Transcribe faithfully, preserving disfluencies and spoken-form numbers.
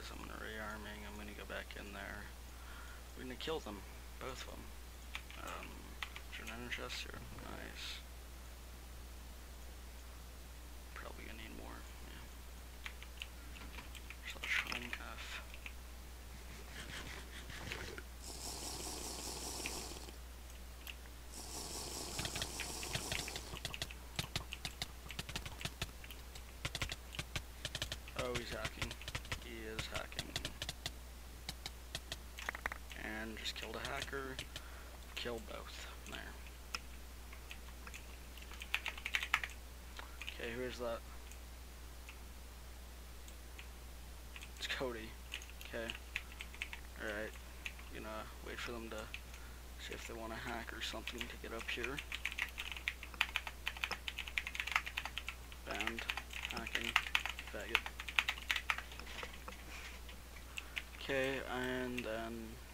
guys. I'm gonna rearming. I'm gonna go back in there. We're gonna kill them, both of them. Um, is there an ender chest here? Nice. Probably gonna need more. Yeah. There's a shrine F. Oh, he's hacking. He is hacking. And just killed a hacker. Kill both. There. Okay, who is that? It's Cody. Okay. Alright. Gonna wait for them to see if they want to hack or something to get up here. Banned. Hacking. Faggot. Okay, and then